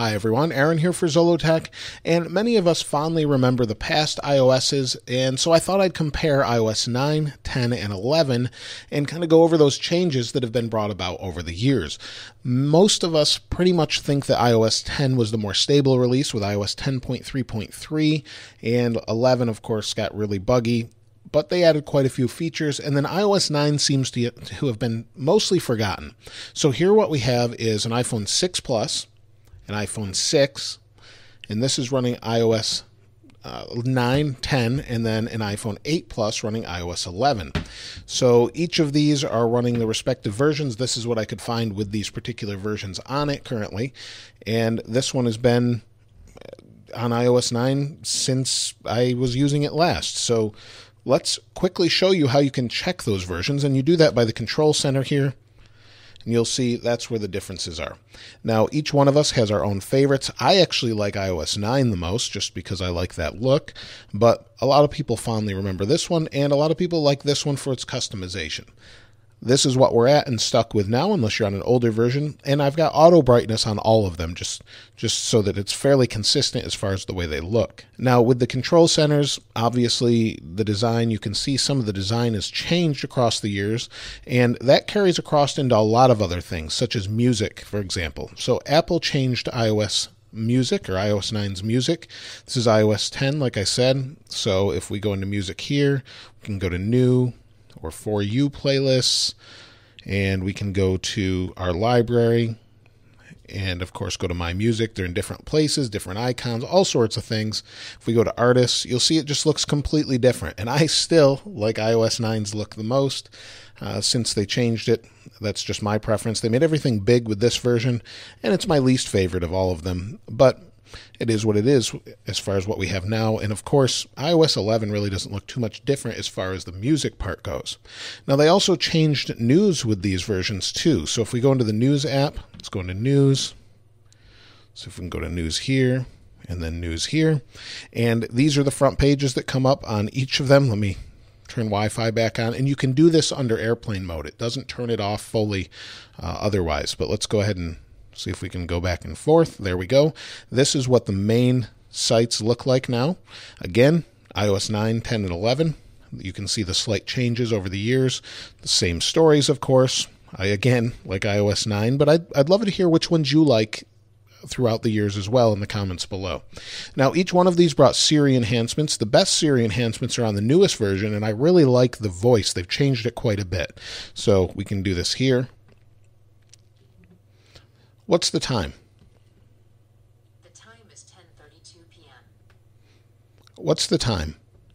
Hi everyone, Aaron here for Zollotech, and many of us fondly remember the past iOSs, and so I thought I'd compare iOS 9, 10, and 11 and kind of go over those changes that have been brought about over the years. Most of us pretty much think that iOS 10 was the more stable release with iOS 10.3.3, and 11 of course got really buggy, but they added quite a few features, and then iOS 9 seems to have been mostly forgotten. So here what we have is an iPhone 6 Plus, an iPhone 6, and this is running iOS 9, 10, and then an iPhone 8 Plus running iOS 11. So each of these are running the respective versions. This is what I could find with these particular versions on it currently, and this one has been on iOS 9 since I was using it last. So let's quickly show you how you can check those versions, and you do that by the Control Center here. And you'll see that's where the differences are. Now, each one of us has our own favorites. I actually like iOS 9 the most just because I like that look, but a lot of people fondly remember this one, and a lot of people like this one for its customization. This is what we're at and stuck with now, unless you're on an older version, and I've got auto brightness on all of them, just so that it's fairly consistent as far as the way they look. Now, with the control centers, obviously the design, you can see some of the design has changed across the years, and that carries across into a lot of other things, such as music, for example. So Apple changed iOS Music, or iOS 9's Music. This is iOS 10, like I said. So if we go into Music here, we can go to New, or For You playlists, and we can go to our library and of course go to My Music. They're in different places, different icons, all sorts of things. If we go to artists, you'll see it just looks completely different, and I still like iOS 9's look the most since they changed it. That's just my preference. They made everything big with this version, and it's my least favorite of all of them, but it is what it is as far as what we have now. And of course, iOS 11 really doesn't look too much different as far as the music part goes. Now, they also changed news with these versions too. So if we go into the News app, let's go into News. So if we can go to News here and then News here. And these are the front pages that come up on each of them. Let me turn Wi-Fi back on. And you can do this under airplane mode. It doesn't turn it off fully otherwise. But let's go ahead and see if we can go back and forth. There we go. This is what the main sites look like now. Again, iOS 9, 10, and 11. You can see the slight changes over the years. The same stories, of course. I, again, like iOS 9, but I'd love to hear which ones you like throughout the years as well in the comments below. Now, each one of these brought Siri enhancements. The best Siri enhancements are on the newest version, and I really like the voice. They've changed it quite a bit. So we can do this here. What's the time? The time is 10:32 p.m. What's the time?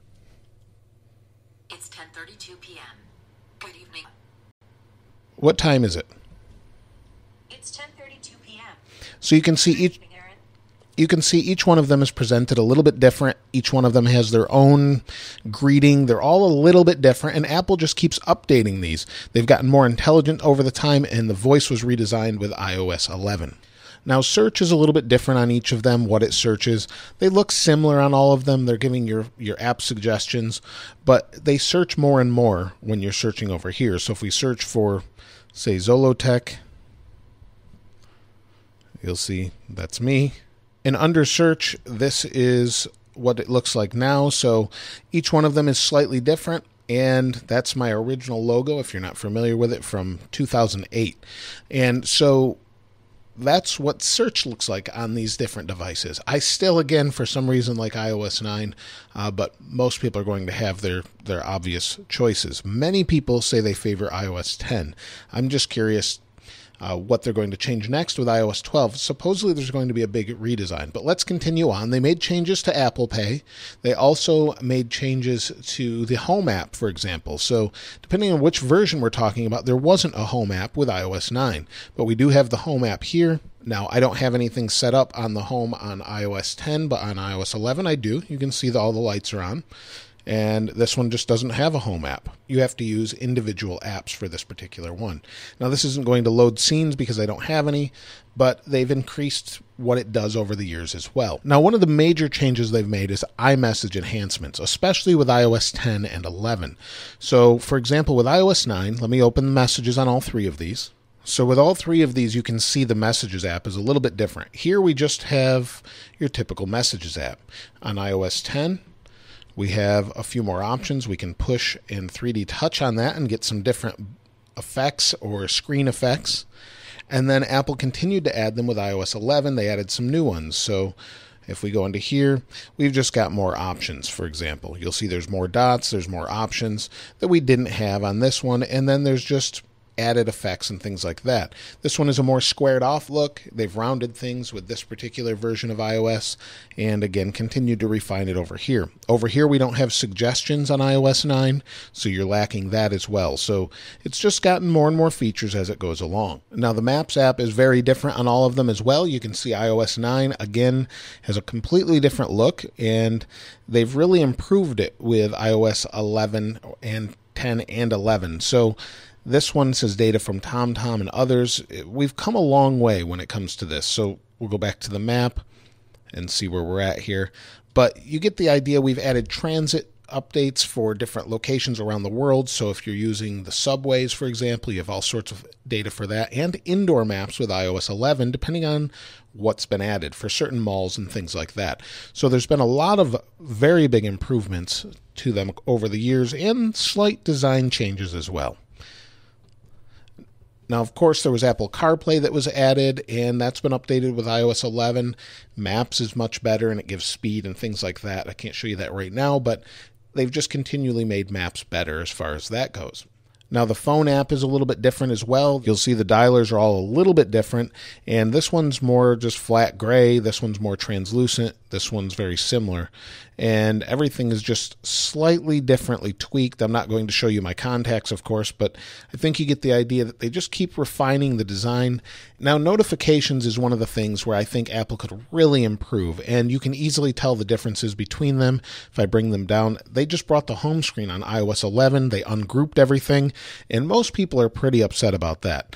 It's 10:32 p.m. Good evening. What time is it? It's 10:32 p.m. So you can see each one of them is presented a little bit different. Each one of them has their own greeting. They're all a little bit different, and Apple just keeps updating these. They've gotten more intelligent over the time, and the voice was redesigned with iOS 11. Now, search is a little bit different on each of them, what it searches. They look similar on all of them. They're giving your app suggestions, but they search more and more when you're searching over here. So if we search for, say, Zollotech, you'll see that's me. And under search, this is what it looks like now. So each one of them is slightly different, and that's my original logo, if you're not familiar with it, from 2008. And so that's what search looks like on these different devices. I still, again, for some reason, like iOS 9, but most people are going to have their obvious choices. Many people say they favor iOS 10. I'm just curious what they're going to change next with iOS 12. Supposedly there's going to be a big redesign, but let's continue on. They made changes to Apple Pay. They also made changes to the Home app, for example. So depending on which version we're talking about, there wasn't a Home app with iOS 9, but we do have the Home app here. Now, I don't have anything set up on the Home on iOS 10, but on iOS 11 I do. You can see that all the lights are on. And this one just doesn't have a home app. You have to use individual apps for this particular one. Now, this isn't going to load scenes because I don't have any, but they've increased what it does over the years as well. Now, one of the major changes they've made is iMessage enhancements, especially with iOS 10 and 11. So, for example, with iOS 9, let me open the messages on all three of these. So with all three of these, you can see the Messages app is a little bit different. Here we just have your typical Messages app. On iOS 10, we have a few more options. We can push and 3D touch on that and get some different effects or screen effects. And then Apple continued to add them with iOS 11. They added some new ones. So if we go into here, we've just got more options, for example. You'll see there's more dots, there's more options that we didn't have on this one. And then there's just added effects and things like that. This one is a more squared off look. They've rounded things with this particular version of iOS, and again continued to refine it over here. Over here we don't have suggestions on iOS 9, so you're lacking that as well. So it's just gotten more and more features as it goes along. Now the Maps app is very different on all of them as well. You can see iOS 9 again has a completely different look, and they've really improved it with iOS 11 and 10 and 11. So this one says data from TomTom and others. We've come a long way when it comes to this. So we'll go back to the map and see where we're at here. But you get the idea. We've added transit updates for different locations around the world. So if you're using the subways, for example, you have all sorts of data for that, and indoor maps with iOS 11, depending on what's been added for certain malls and things like that. So there's been a lot of very big improvements to them over the years, and slight design changes as well. Now, of course, there was Apple CarPlay that was added, and that's been updated with iOS 11. Maps is much better, and it gives speed and things like that. I can't show you that right now, but they've just continually made Maps better as far as that goes. Now, the phone app is a little bit different as well. You'll see the dialers are all a little bit different, and this one's more just flat gray. This one's more translucent. This one's very similar, and everything is just slightly differently tweaked. I'm not going to show you my contacts, of course, but I think you get the idea that they just keep refining the design. Now, notifications is one of the things where I think Apple could really improve, and you can easily tell the differences between them. If I bring them down, they just brought the home screen on iOS 11. They ungrouped everything, and most people are pretty upset about that.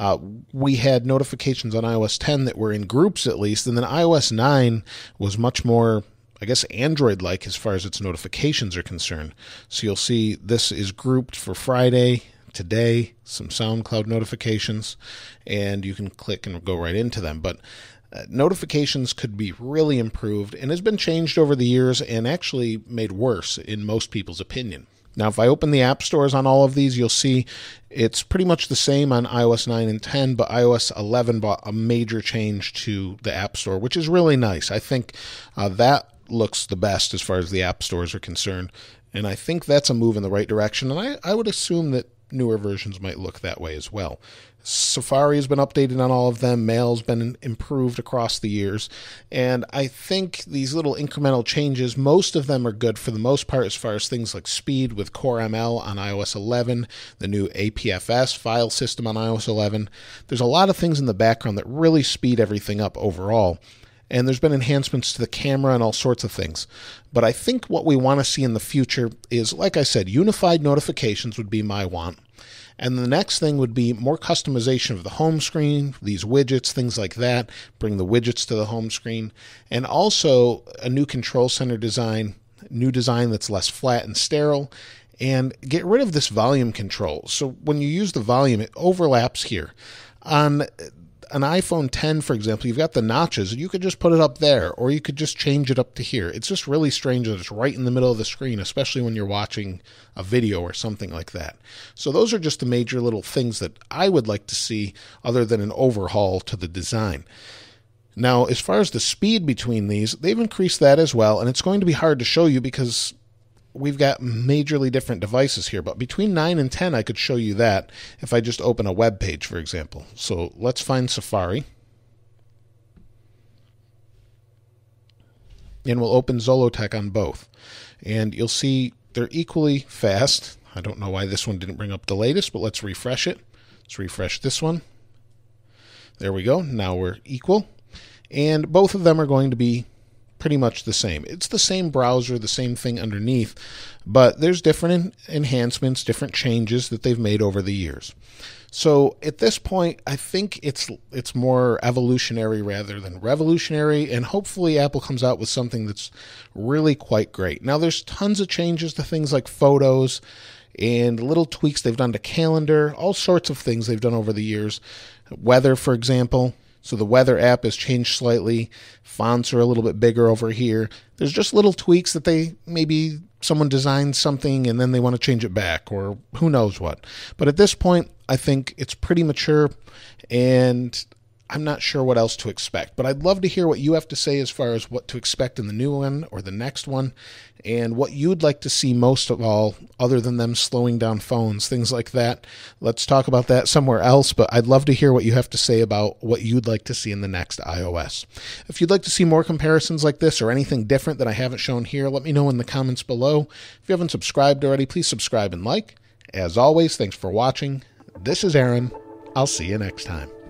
We had notifications on iOS 10 that were in groups at least, and then iOS 9 was much more, I guess, Android-like as far as its notifications are concerned. So you'll see this is grouped for Friday, today, some SoundCloud notifications, and you can click and go right into them. But notifications could be really improved and has been changed over the years and actually made worse in most people's opinion. Now, if I open the app stores on all of these, you'll see it's pretty much the same on iOS 9 and 10, but iOS 11 brought a major change to the app store, which is really nice. I think that looks the best as far as the app stores are concerned, and I think that's a move in the right direction, and I would assume that newer versions might look that way as well. Safari has been updated on all of them. Mail's been improved across the years. And I think these little incremental changes, most of them are good for the most part as far as things like speed with Core ML on iOS 11, the new APFS file system on iOS 11. There's a lot of things in the background that really speed everything up overall. And there's been enhancements to the camera and all sorts of things. But I think what we want to see in the future is, like I said, unified notifications would be my want. And the next thing would be more customization of the home screen, these widgets, things like that, bring the widgets to the home screen, and also a new control center design, new design that's less flat and sterile, and get rid of this volume control. So when you use the volume, it overlaps here. On an iPhone 10, for example, you've got the notches. You could just put it up there, or you could just change it up to here. It's just really strange that it's right in the middle of the screen, especially when you're watching a video or something like that. So those are just the major little things that I would like to see other than an overhaul to the design. Now, as far as the speed between these, they've increased that as well, and it's going to be hard to show you because we've got majorly different devices here, but between 9 and 10, I could show you that if I just open a web page, for example. So let's find Safari. And we'll open Zollotech on both. And you'll see they're equally fast. I don't know why this one didn't bring up the latest, but let's refresh it. Let's refresh this one. There we go. Now we're equal. And both of them are going to be pretty much the same. It's the same browser, the same thing underneath, but there's different enhancements, different changes that they've made over the years. So at this point, I think it's more evolutionary rather than revolutionary, and hopefully Apple comes out with something that's really quite great. Now, there's tons of changes to things like photos and little tweaks they've done to calendar, all sorts of things they've done over the years. Weather, for example. So the weather app has changed slightly. Fonts are a little bit bigger over here. There's just little tweaks that maybe someone designed something and then they want to change it back, or who knows what. But at this point, I think it's pretty mature, and I'm not sure what else to expect. But I'd love to hear what you have to say as far as what to expect in the new one or the next one, and what you'd like to see most of all, other than them slowing down phones, things like that. Let's talk about that somewhere else, but I'd love to hear what you have to say about what you'd like to see in the next iOS. If you'd like to see more comparisons like this or anything different that I haven't shown here, let me know in the comments below. If you haven't subscribed already, please subscribe and like. As always, thanks for watching. This is Aaron. I'll see you next time.